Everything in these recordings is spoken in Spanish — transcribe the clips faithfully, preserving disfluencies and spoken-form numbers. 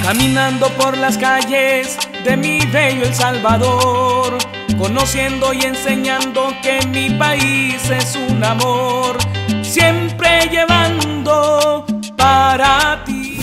Caminando por las calles de mi bello El Salvador, conociendo y enseñando que mi país es un amor, siempre llevando para ti.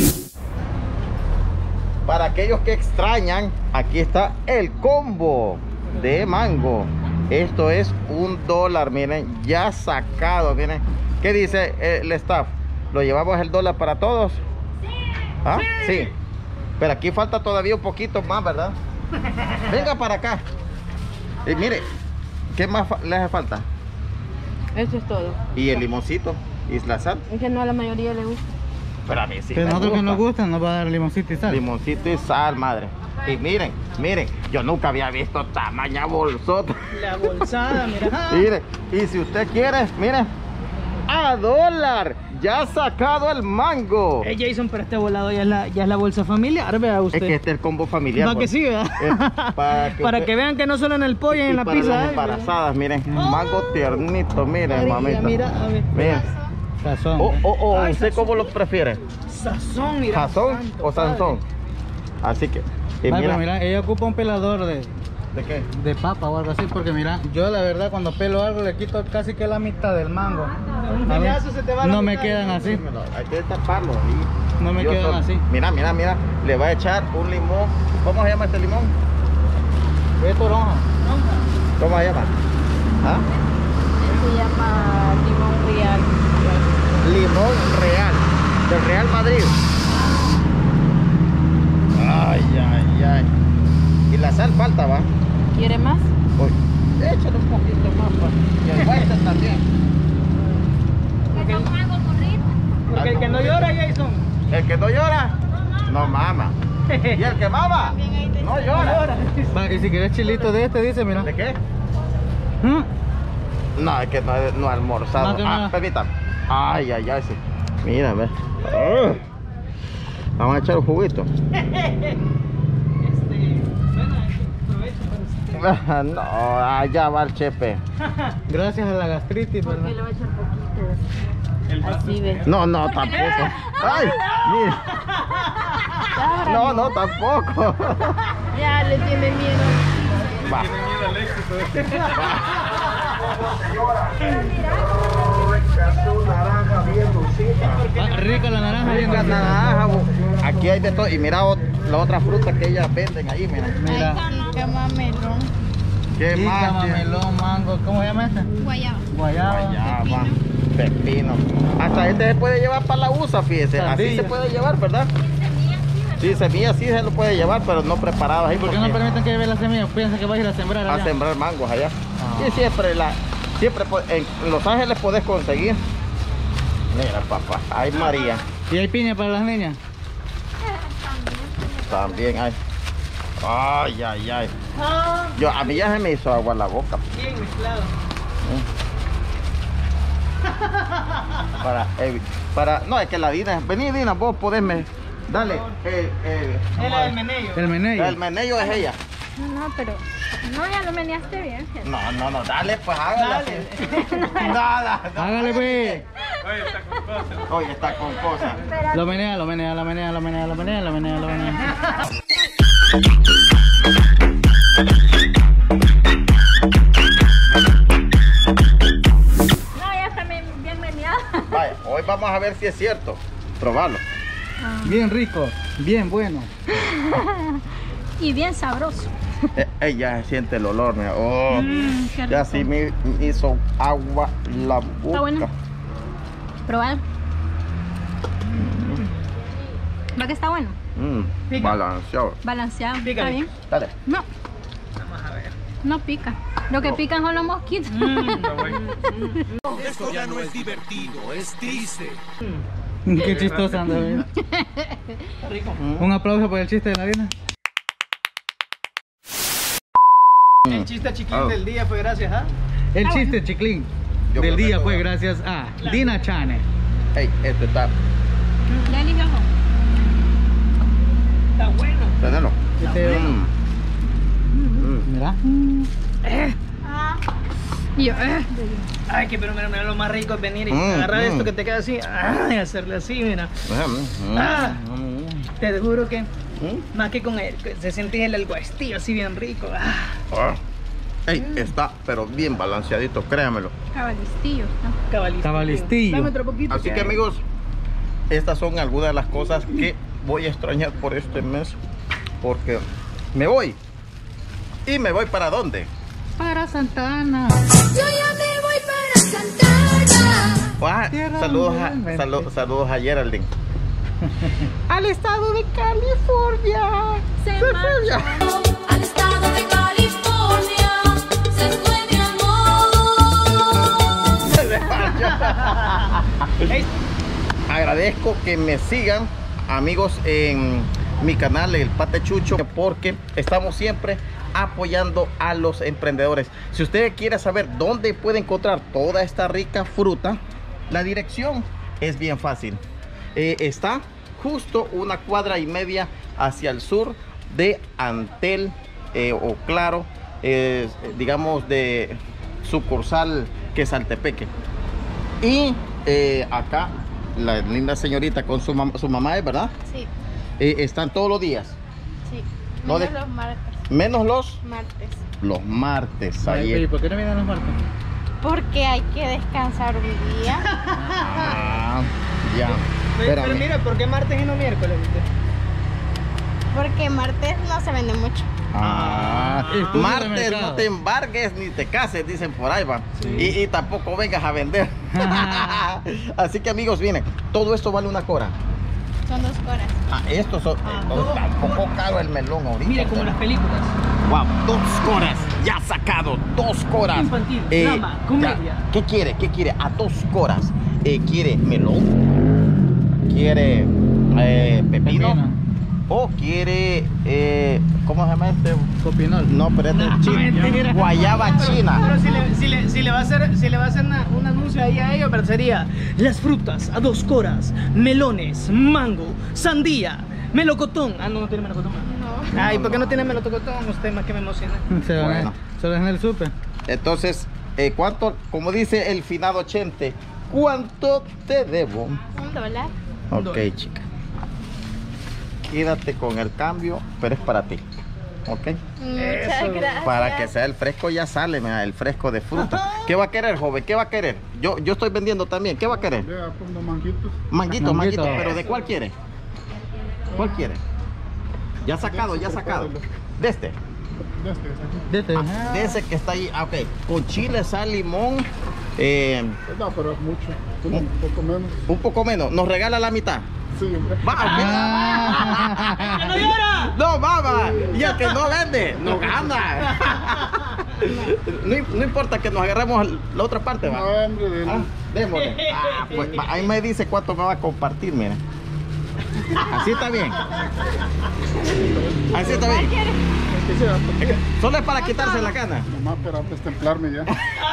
Para aquellos que extrañan, aquí está el combo de mango. Esto es un dólar, miren, ya sacado, miren. ¿Qué dice el staff? ¿Lo llevamos el dólar para todos? ¿Ah? Sí. Pero aquí falta todavía un poquito más, ¿verdad? Venga para acá. Y mire, ¿qué más le hace falta? Eso es todo. ¿Y el limoncito? ¿Y la sal? Es que no a la mayoría le gusta. Pero a mí sí. Pero me nosotros gusta. que nos gustan nos va a dar limoncito y sal. Limoncito y sal, madre. Y miren, miren, yo nunca había visto tamaña bolsota. La bolsada, mira. Mire, y si usted quiere, mire, a dólar, ya ha sacado el mango. Eh, Jason, pero este volado ya es la, ya es la bolsa familiar, vea usted. Es que este es el combo familiar. Para que pues. sí, ¿verdad? Eh, para que, Para usted- que vean que no solo en el pollo y en y la para pizza. las hay, embarazadas, miren, mango tiernito, miren, mira, mamita. mira, a ver. Miren. Sazón. O, o, o, Ay, ¿usted sazón. cómo lo prefiere? Sazón, mira. ¿Sazón santo o Sansón? Así que, y Ay, mira, pero mira, ella ocupa un pelador de, ¿de qué? de papa o algo así, porque mira, yo la verdad cuando pelo algo le quito casi que la mitad del mango. Un A mí pedazo se te va a la no me mitad. quedan así. Hay que taparlo. y No me yo quedan solo- así. Mira, mira, mira, le va a echar un limón. ¿Cómo se llama este limón? Es toronja. ¿Cómo se llama? ¿Ah? Se llama limón real. Limón Real, del Real Madrid. Ay, ay, ay. Y la sal falta, ¿va? ¿Quiere más? Uy, échale un poquito más, pa. Y el guayte también. Porque el que no llora, Jason. El que no llora, no mama. Y el que mama, no llora. Va, y si quieres chilito de este, dice, mira. ¿De qué? ¿Mm? No, es que no, he- no he almorzado. No, que Ah, no. permítame. Ay, ay, ay, sí. Mira, ve. Ah. Vamos a echar un juguito. Este, bueno, aprovecho para Ah, no, allá va el chepe. Gracias a la gastritis, Porque ¿verdad? le voy a echar poquito. Así ve. No, no, tampoco. Ay, mira. Ahora No, no, tampoco. Ya le tiene miedo. Va. Ah, rica la naranja, bien Rica grande. naranja, bo. Aquí hay de todo. Y mira ot- la otra fruta que ellas venden ahí, mira. Mira. Qué mamelón. ¿Qué Pica, más? tiene? mamelón, mango, ¿cómo se llama esta? Guayaba. Guayaba. Guayaba, pepino. Hasta este se puede llevar para la usa, fíjese. Así Sandía. se puede llevar, ¿verdad? Sí, semillas sí se lo puede llevar, pero no preparadas ahí ¿Por qué no porque permiten que lleve las semillas? Piensa que va a ir a sembrar a allá. sembrar mangos allá. Ah. Y siempre la, siempre po- en Los Ángeles podés conseguir. Mira, papá, hay María. ¿Y hay piña para las niñas? También hay. Ay, ay, ay. Yo, a mí ya se me hizo agua en la boca. bien mezclado. Para, evi- para, no, es que la Dina, vení Dina, vos podés me, dale, el, el, Era el menello. El menello. el menello es ella. No, no, pero no, ya lo meneaste bien. No, no, no, dale, pues hágale así. Nada, no, Hágale, pues. Oye, está con cosas. Lo menea, lo menea, lo menea, lo menea, lo menea, lo menea, lo menea. No, ya está bien, bien meneado. Vaya, hoy vamos a ver si es cierto. Probarlo. Bien rico, bien bueno. Y bien sabroso. Eh, ella siente el olor, mira. Oh, Mm, qué ya rico. sí me hizo agua la boca. Está bueno. Probar. ¿Va que está bueno? Mm, Pica. balanceado. Balanceado. ¿Está Pícale. bien? Dale. No. No pica. Lo que pican son los mosquitos. Esto ya no es divertido, es triste. Qué chistosa anda, mira. Rico. Un aplauso por el chiste de la Dina. El chiste chiquín Ah. del día fue gracias a... El chiste chiclín Yo del día prometo, fue ¿verdad? gracias a Dina Chane. Hey, este está. Ya eligió. Está bueno. Tenelo. Este, Mm. Mm. mira. Y yo, eh. Ay, que pero mira, mira, lo más rico es venir y Mm, agarrar mm. esto que te queda así, ah, y hacerle así, mira. Mm. Ah. Mm. Te juro que ¿Mm? Más que con él, que se sentía el guastillo así bien rico. Ah. Ah. Ey, está, pero bien balanceadito, créamelo. Cabalistillo, ¿no? Cabalistillo. Cabalistillo. Dame otro poquito. Así que amigos, estas son algunas de las cosas que voy a extrañar por este mes. Porque me voy. ¿Y me voy para dónde? Para Santa Ana. Yo ya me voy para Santa Ana. Ah, Tierra saludos, a, nuevamente. salu- saludos a Geraldine. Al estado de California. Se Se fue ya. Al estado de California se fue mi amor. Agradezco que me sigan, amigos, en mi canal El Pate Chucho, porque estamos siempre apoyando a los emprendedores. Si usted quiere saber dónde puede encontrar toda esta rica fruta, la dirección es bien fácil. Eh, está justo una cuadra y media hacia el sur de Antel, eh, o Claro, eh, digamos de sucursal Quesaltepeque. Y eh, acá la linda señorita con su, mam su mamá, ¿es verdad? Sí, Eh, están todos los días, sí. No Menos de- los martes. menos los Martes. los martes. Ay, Ahí. ¿y por qué no vienen los martes? Porque hay que descansar un día. Ah, ya. Pero, Espérame. pero mira, ¿por qué martes y no miércoles? ¿Viste? Porque martes no se vende mucho. Ah, Estudio de martes mercado. no te embargues ni te cases, dicen por ahí, va. Y, y tampoco vengas a vender. Así que amigos, miren, todo esto vale una cora. Son dos horas. Ah, estos son, Ah, oh, todo- está un poco caro el melón ahorita. Mire, como las películas. Wow, dos coras, ya sacado, dos coras. Infantil, drama, comedia. ya. ¿Qué quiere? ¿Qué quiere? A dos coras. Eh, ¿Quiere melón? ¿Quiere eh, pepino? Pepino. ¿O quiere, eh, cómo se llama este? Copinol. No, pero este es chino. mentira. Guayaba Pero china. si le, si le, si le va a hacer, si le va a hacer una- un anuncio ahí a ellos, pero sería las frutas a dos coras, melones, mango, sandía, melocotón. Ah, no, no tiene melocotón. No. Ay, ¿por qué no tiene melocotón? Usted más que me emociona. Se van Bueno. solo en el súper. Entonces, eh, ¿cuánto, como dice el finado Chente, cuánto te debo? Un dólar. Ok, dólar. chica. Quédate con el cambio, pero es para ti. Ok. Muchas Eso. gracias. Para que sea el fresco, ya sale, mira, el fresco de fruta. ¿Qué va a querer, joven? ¿Qué va a querer? Yo, yo estoy vendiendo también. ¿Qué va a querer? Vea, pues, unos manguitos. Manguito, manguito. Manguito. ¿Pero de cuál quiere? ¿Cuál quiere? Ya sacado, ya sacado. De este. De este, de este. De este. Ah, de ese que está ahí. Ah, ok. Con chile, sal, limón. eh, Pues no, pero es mucho. Un poco menos. un poco menos. Nos regala la mitad. Sí, hombre. Va, ok. Ah. ¡No llora! No, mamá. Y el que no vende, no gana. No, no importa que nos agarremos la otra parte, va. No, hombre, de Ah, démosle. Ah, pues, va, ahí me dice cuánto me va a compartir, mira. Así está bien. Así está bien. Solo es para quitarse la cana. Nomás para destemplarme ya.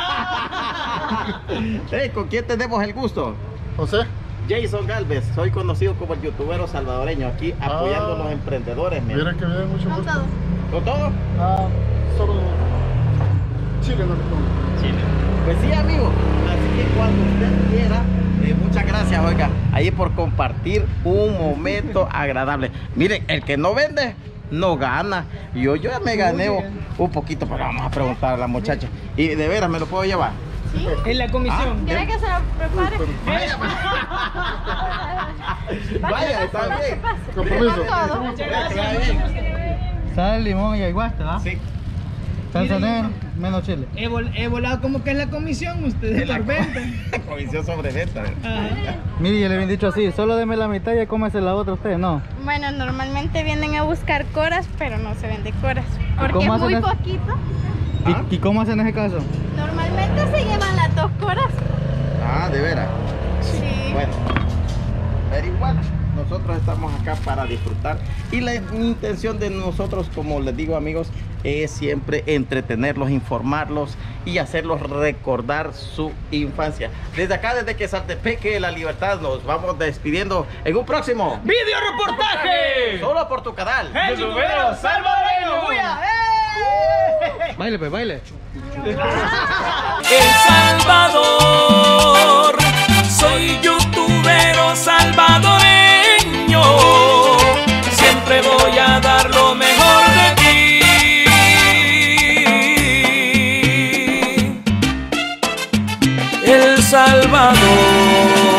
Hey, ¿con quién tenemos el gusto? José, Jason Galvez, soy conocido como el youtubero salvadoreño, aquí apoyando a los emprendedores. mira. miren que bien, mucho Con gusto. todos. ¿Con todo? Ah, solo Chile no le pongo. Chile. Pues sí, amigo. Así que cuando usted quiera, eh, muchas gracias, oiga, ahí por compartir un momento agradable. Miren, el que no vende, no gana. Yo, yo ya me gané un poquito, pero vamos a preguntar a la muchacha. Y de veras, ¿me lo puedo llevar? ¿Sí? En la comisión. ¿Quiere que se lo prepare? Vaya, está bien. Compromiso. Con todo. Está bien. Sal, limón y aguaste, ¿va? Sí. Salsa negra, menos chile. He, vol- he volado como que es la comisión, ustedes la venden. Comisión sobre venta. Ajá. Mire, yo le habían dicho así, solo deme la mitad y ya cómese la otra usted, no. Bueno, normalmente vienen a buscar coras, pero no se vende coras. Porque cómo es hacen muy eso? poquito. ¿Ah? ¿Y, ¿Y cómo hacen ese caso? Normalmente se llevan las dos coras. Ah, de veras. Sí. Bueno, pero igual, nosotros estamos acá para disfrutar y la intención de nosotros, como les digo, amigos, es siempre entretenerlos, informarlos y hacerlos recordar su infancia. Desde acá, desde Quesaltepeque, La Libertad, nos vamos despidiendo en un próximo ¡Video reportaje! solo por tu canal. ¡El youtubero salvadoreño! ¡Buya! ¡Eh! Baile, pues, baile. El Salvador, soy youtubero salvadoreño, siempre voy a El Salvador.